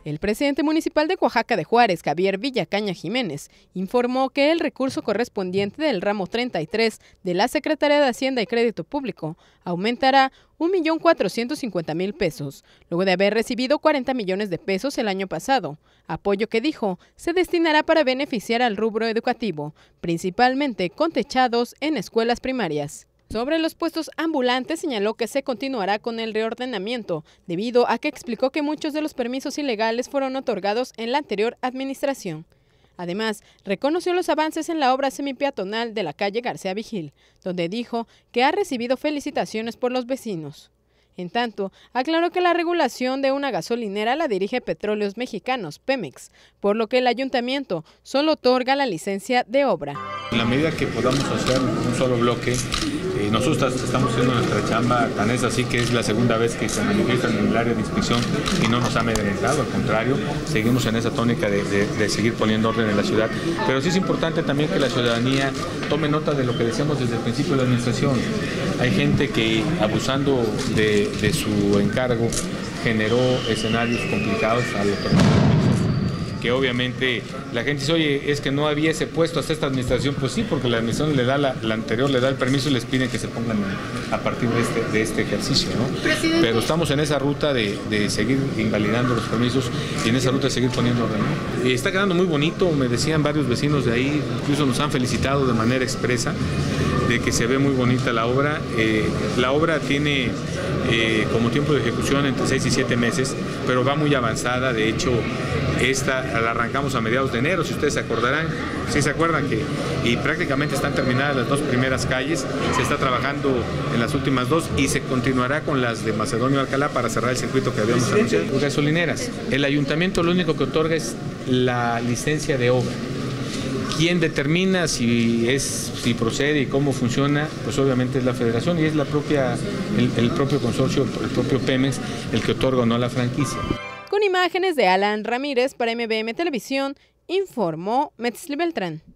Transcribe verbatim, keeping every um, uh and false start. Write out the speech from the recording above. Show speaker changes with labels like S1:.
S1: El presidente municipal de Oaxaca de Juárez, Javier Villacaña Jiménez, informó que el recurso correspondiente del ramo treinta y tres de la Secretaría de Hacienda y Crédito Público aumentará un millón cuatrocientos cincuenta mil pesos, luego de haber recibido cuarenta millones de pesos el año pasado, apoyo que dijo se destinará para beneficiar al rubro educativo, principalmente con techados en escuelas primarias. Sobre los puestos ambulantes, señaló que se continuará con el reordenamiento, debido a que explicó que muchos de los permisos ilegales fueron otorgados en la anterior administración. Además, reconoció los avances en la obra semipeatonal de la calle García Vigil, donde dijo que ha recibido felicitaciones por los vecinos. En tanto, aclaró que la regulación de una gasolinera la dirige Petróleos Mexicanos, Pemex, por lo que el ayuntamiento solo otorga la licencia de obra.
S2: En la medida que podamos hacer un solo bloque, eh, nosotros estamos haciendo nuestra chamba, tan es así que es la segunda vez que se manifiestan en el área de inspección y no nos ha amedrentado, al contrario, seguimos en esa tónica de, de, de seguir poniendo orden en la ciudad. Pero sí es importante también que la ciudadanía tome nota de lo que decíamos desde el principio de la administración. Hay gente que, abusando de, de su encargo, generó escenarios complicados al otorgar permisos, que obviamente la gente dice, oye, es que no había ese puesto hasta esta administración. Pues sí, porque la administración le da la, la anterior le da el permiso y les piden que se pongan a partir de este, de este ejercicio, ¿no? Presidente. Pero estamos en esa ruta de, de seguir invalidando los permisos y en esa ruta de seguir poniendo orden, ¿no? Y está quedando muy bonito, me decían varios vecinos de ahí, incluso nos han felicitado de manera expresa de que se ve muy bonita la obra. Eh, la obra tiene eh, como tiempo de ejecución entre seis y siete meses, pero va muy avanzada. De hecho, esta la arrancamos a mediados de enero, si ustedes se acordarán, si se acuerdan que y prácticamente están terminadas las dos primeras calles, se está trabajando en las últimas dos y se continuará con las de Macedonio Alcalá para cerrar el circuito que habíamos anunciado. Gasolineras, el ayuntamiento lo único que otorga es la licencia de obra. ¿Quién determina si es si procede y cómo funciona? Pues obviamente es la federación y es la propia el, el propio consorcio, el propio Pemex, el que otorga o no la franquicia.
S1: Con imágenes de Alan Ramírez para M B M Televisión, informó Metzli Beltrán.